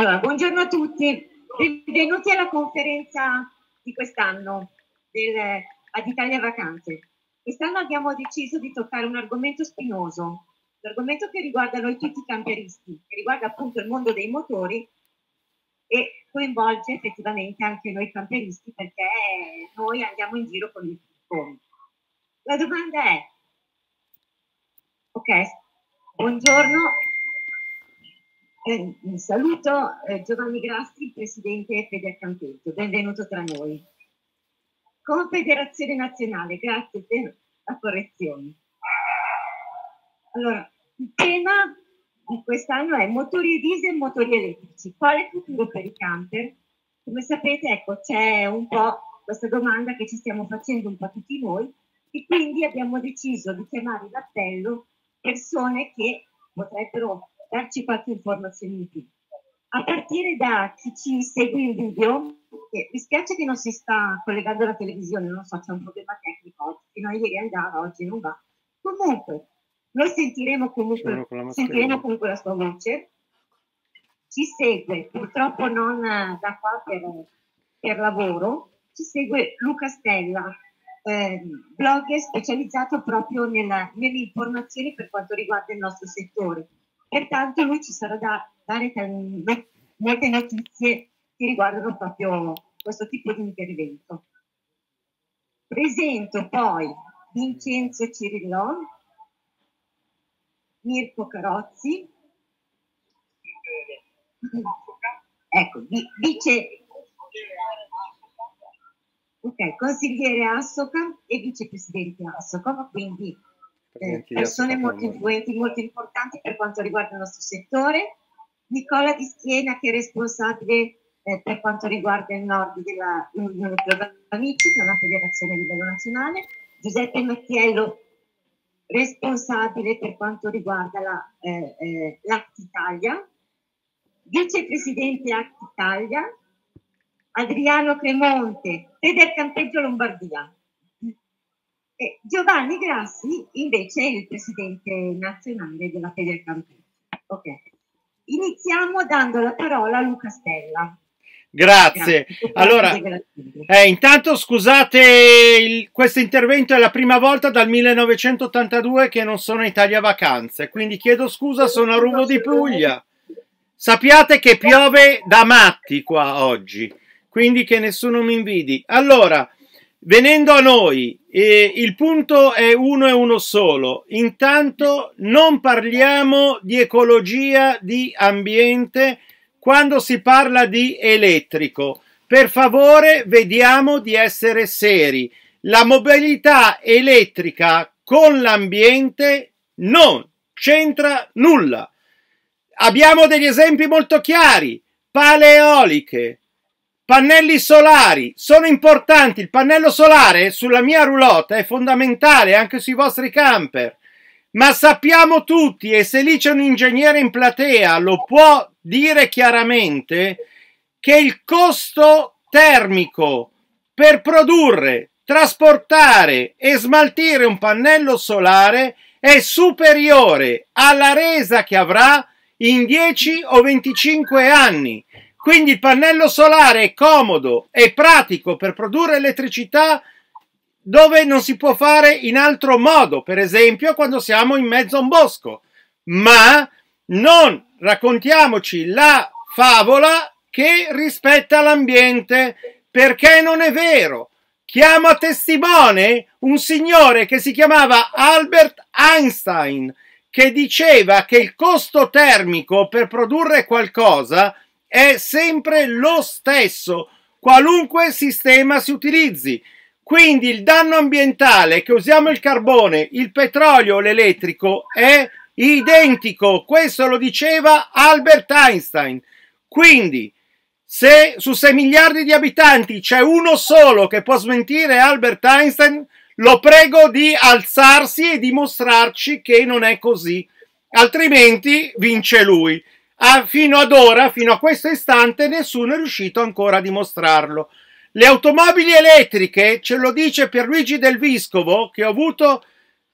Allora, buongiorno a tutti, benvenuti alla conferenza di quest'anno ad Italia Vacanze. Quest'anno abbiamo deciso di toccare un argomento spinoso, un argomento che riguarda noi tutti i camperisti, che riguarda appunto il mondo dei motori e coinvolge effettivamente anche noi camperisti perché noi andiamo in giro con i picconi. La domanda è, ok, buongiorno. Saluto Giovanni Grassi, il presidente Federcampeggio, benvenuto tra noi. Confederazione Nazionale, grazie per la correzione. Allora, il tema di quest'anno è motori diesel e motori elettrici. Quale futuro per i camper? Come sapete, ecco, c'è un po' questa domanda che ci stiamo facendo un po' tutti noi e quindi abbiamo deciso di chiamare d'appello persone che potrebbero darci qualche informazione in più. A partire da chi ci segue in video, mi spiace che non si sta collegando alla televisione, non so, c'è un problema tecnico, fino a ieri andava, oggi non va. Comunque, noi sentiremo comunque la sua voce. Ci segue, purtroppo non da qua per lavoro, ci segue Luca Stella, blogger specializzato proprio nelle informazioni per quanto riguarda il nostro settore. Pertanto lui ci sarà da dare molte notizie che riguardano proprio questo tipo di intervento. Presento poi Vincenzo Cirillo, Mirko Carozzi, ecco, consigliere Assoca e vicepresidente Assoca, quindi persone molto influenti, molto importanti per quanto riguarda il nostro settore. Nicola Di Schiena, che è responsabile per quanto riguarda il nord dell'Unione Club Amici, che è una federazione a livello nazionale. Giuseppe Mattiello, responsabile per quanto riguarda l'Act Italia. Vicepresidente Act Italia. Adriano Cremonte, Federcampeggio Lombardia. E Giovanni Grassi invece è il presidente nazionale della Federcampeggio. Ok. Iniziamo dando la parola a Luca Stella. Grazie. Allora, intanto scusate, questo intervento è la prima volta dal 1982 che non sono a Italia Vacanze, quindi chiedo scusa, sono a Ruvo di Puglia. Sappiate che piove da matti qua oggi, quindi che nessuno mi invidi. Allora, venendo a noi, il punto è uno e uno solo. Intanto non parliamo di ecologia, di ambiente quando si parla di elettrico. Per favore, vediamo di essere seri. La mobilità elettrica con l'ambiente non c'entra nulla. Abbiamo degli esempi molto chiari. Pale eoliche, pannelli solari sono importanti. Il pannello solare sulla mia roulotte è fondamentale anche sui vostri camper, ma sappiamo tutti, e se lì c'è un ingegnere in platea lo può dire chiaramente, che il costo termico per produrre, trasportare e smaltire un pannello solare è superiore alla resa che avrà in 10 o 25 anni. Quindi il pannello solare è comodo e pratico per produrre elettricità dove non si può fare in altro modo, per esempio quando siamo in mezzo a un bosco. Ma non raccontiamoci la favola che rispetta l'ambiente, perché non è vero. Chiamo a testimone un signore che si chiamava Albert Einstein, che diceva che il costo termico per produrre qualcosa è sempre lo stesso, qualunque sistema si utilizzi. Quindi il danno ambientale, che usiamo il carbone, il petrolio o l'elettrico, è identico. Questo lo diceva Albert Einstein. Quindi, se su 6 miliardi di abitanti c'è uno solo che può smentire Albert Einstein, lo prego di alzarsi e dimostrarci che non è così. Altrimenti vince lui. Fino ad ora, fino a questo istante, nessuno è riuscito ancora a dimostrarlo. Le automobili elettriche, ce lo dice Pierluigi Del Vescovo, che ho avuto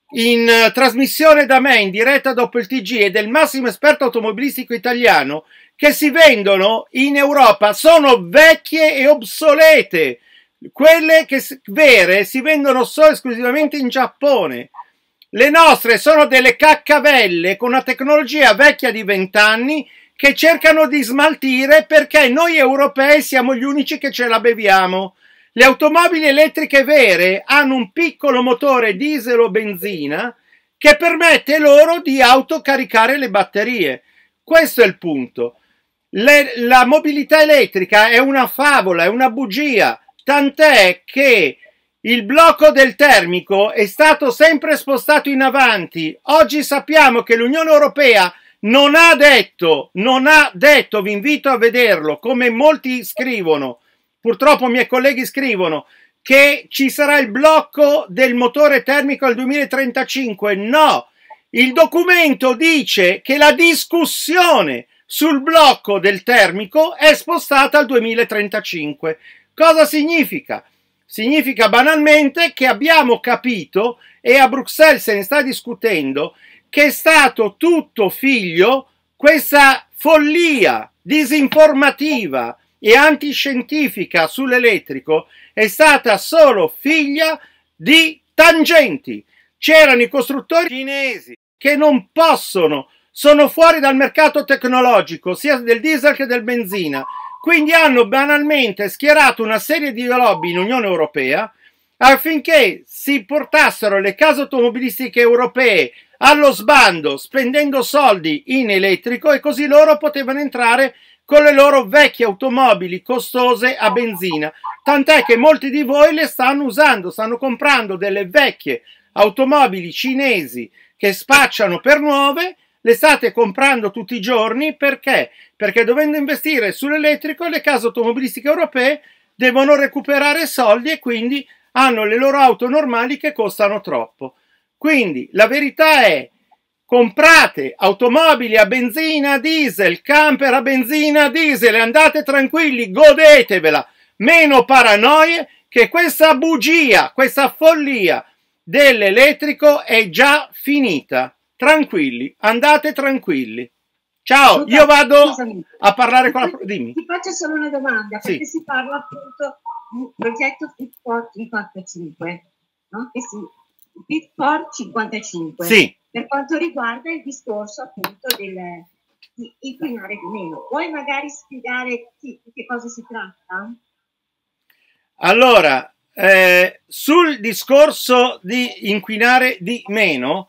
in trasmissione da me in diretta dopo il TG, ed è il massimo esperto automobilistico italiano, che si vendono in Europa sono vecchie e obsolete. Quelle vere si vendono solo esclusivamente in Giappone. Le nostre sono delle caccavelle con una tecnologia vecchia di 20 anni che cercano di smaltire perché noi europei siamo gli unici che ce la beviamo. Le automobili elettriche vere hanno un piccolo motore diesel o benzina che permette loro di autocaricare le batterie. Questo è il punto. La mobilità elettrica è una favola, è una bugia, tant'è che il blocco del termico è stato sempre spostato in avanti. Oggi sappiamo che l'Unione Europea non ha detto, vi invito a vederlo, come molti scrivono, purtroppo i miei colleghi scrivono, che ci sarà il blocco del motore termico al 2035. No, il documento dice che la discussione sul blocco del termico è spostata al 2035. Cosa significa? Significa banalmente che abbiamo capito, e a Bruxelles se ne sta discutendo, che è stato tutto figlio, questa follia disinformativa e antiscientifica sull'elettrico è stata solo figlia di tangenti. C'erano i costruttori cinesi che non possono, sono fuori dal mercato tecnologico sia del diesel che del benzina, quindi hanno banalmente schierato una serie di lobby in Unione Europea affinché si portassero le case automobilistiche europee allo sbando spendendo soldi in elettrico e così loro potevano entrare con le loro vecchie automobili costose a benzina, tant'è che molti di voi le stanno usando, stanno comprando delle vecchie automobili cinesi che spacciano per nuove, le state comprando tutti i giorni perché? Perché dovendo investire sull'elettrico le case automobilistiche europee devono recuperare soldi e quindi hanno le loro auto normali che costano troppo. Quindi la verità è: comprate automobili a benzina, diesel, camper a benzina, diesel e andate tranquilli, godetevela, meno paranoie, che questa bugia, questa follia dell'elettrico è già finita. Tranquilli, andate tranquilli. Ciao, io vado a parlare con la... Dimmi. Ti faccio solo una domanda, perché si parla appunto di progetto Fit for 55, no? Che Fit for 55. Sì. Per quanto riguarda il discorso appunto di inquinare di meno. Vuoi magari spiegare di che cosa si tratta? Allora, sul discorso di inquinare di meno,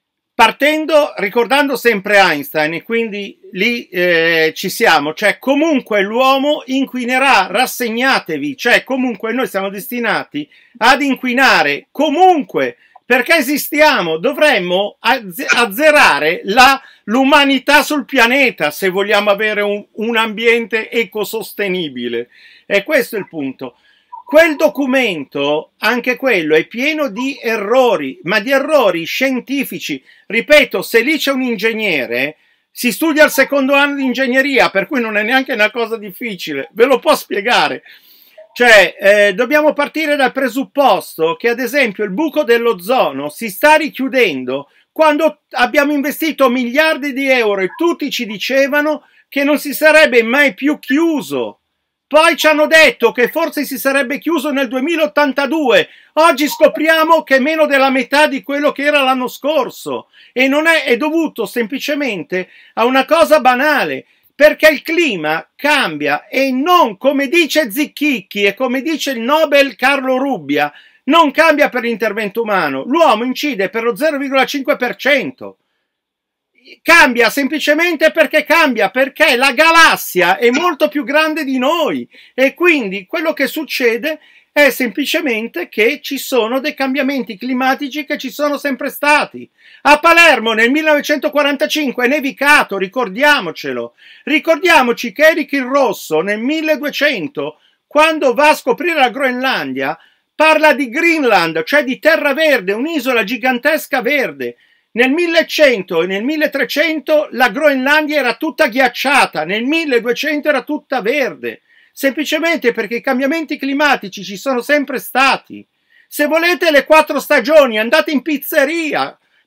ricordando sempre Einstein, e quindi lì ci siamo, cioè comunque l'uomo inquinerà, rassegnatevi, cioè comunque noi siamo destinati ad inquinare, comunque, perché esistiamo, dovremmo azzerare l'umanità sul pianeta se vogliamo avere un ambiente ecosostenibile. E questo è il punto. Quel documento, anche quello, è pieno di errori, ma di errori scientifici. Ripeto, se lì c'è un ingegnere, si studia il secondo anno di ingegneria, per cui non è neanche una cosa difficile, ve lo può spiegare. Cioè, dobbiamo partire dal presupposto che, ad esempio, il buco dell'ozono si sta richiudendo quando abbiamo investito miliardi di euro e tutti ci dicevano che non si sarebbe mai più chiuso. Poi ci hanno detto che forse si sarebbe chiuso nel 2082. Oggi scopriamo che è meno della metà di quello che era l'anno scorso. E non è dovuto semplicemente a una cosa banale, perché il clima cambia e non, come dice Zicchicchi e come dice il Nobel Carlo Rubbia, non cambia per l'intervento umano. L'uomo incide per lo 0,5%. Cambia semplicemente perché cambia, perché la galassia è molto più grande di noi e quindi quello che succede è semplicemente che ci sono dei cambiamenti climatici che ci sono sempre stati. A Palermo nel 1945 è nevicato, ricordiamocelo. Ricordiamoci che Eric il Rosso nel 1200, quando va a scoprire la Groenlandia, parla di Greenland, cioè di terra verde, un'isola gigantesca verde. Nel 1100 e nel 1300 la Groenlandia era tutta ghiacciata, nel 1200 era tutta verde, semplicemente perché i cambiamenti climatici ci sono sempre stati. Se volete le 4 stagioni andate in pizzeria,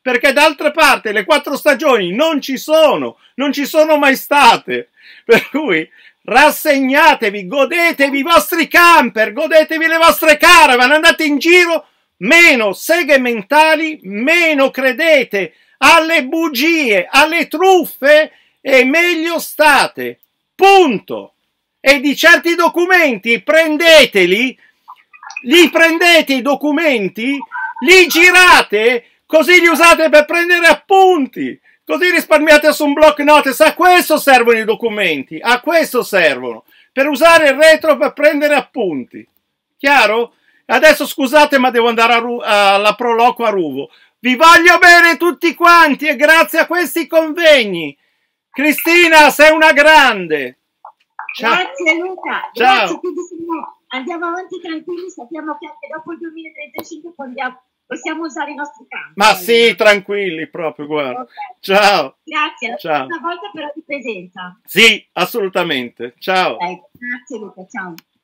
perché d'altra parte le 4 stagioni non ci sono mai state, per cui rassegnatevi, godetevi i vostri camper, godetevi le vostre caravan, andate in giro, meno seghe mentali, meno credete alle bugie, alle truffe e meglio state, punto. E di certi documenti prendeteli, li prendete i documenti, li girate, così li usate per prendere appunti, così risparmiate su un block notice. A questo servono i documenti, a questo servono, per usare il retro per prendere appunti. Chiaro? Adesso scusate, ma devo andare alla Proloco a Ruvo. Vi voglio bene tutti quanti e grazie a questi convegni. Cristina, sei una grande. Ciao. Grazie Luca. Ciao. Grazie, quindi andiamo avanti tranquilli, sappiamo che anche dopo il 2035 possiamo usare i nostri campi. Ma sì, tranquilli proprio, guarda. Okay. Ciao. Grazie, ciao. Una volta per la tua presenza. Sì, assolutamente. Ciao. Grazie Luca, ciao.